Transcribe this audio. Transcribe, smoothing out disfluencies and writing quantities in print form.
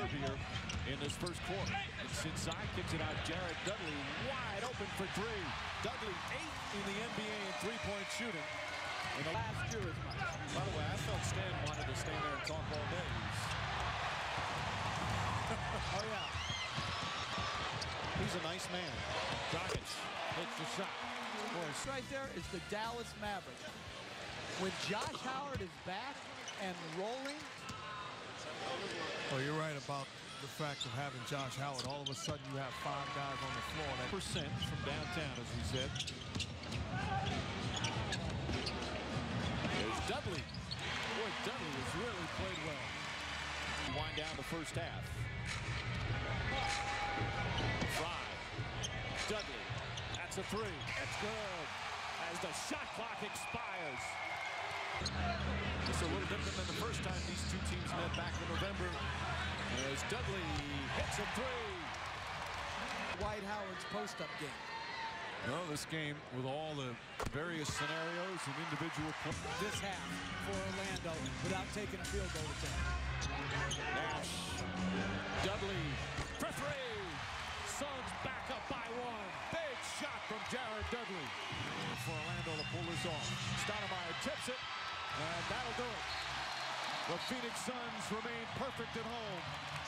serve here in this first quarter. It's inside, kicks it out. Jared Dudley wide open for three. Dudley 8th in the NBA in three-point shooting. In the last year as much. By the way, I felt Stan wanted to stand there and talk all day. Oh, yeah. He's a nice man. Dragic hits the shot. This right there is the Dallas Mavericks. When Josh Howard is back and rolling. Oh, you're right about the fact of having Josh Howard. All of a sudden, you have 5 guys on the floor. That percent from downtown, as we said. There's Dudley. Boy, Dudley has really played well. Wind down the first half. Fry. Dudley. That's a three. It's good. As the shot clock expires. It's a little different than the first time these two teams met back in November. As Dudley hits a three. Dwight Howard's post-up game. Well, this game with all the various scenarios and individual plays. This half for Orlando without taking a field goal attempt. Nash. Dudley for three. Suns back up by 1. Big shot from Jared Dudley. For Orlando to pull this off. Stoudemire tips it. And that'll do it. The Phoenix Suns remain perfect at home.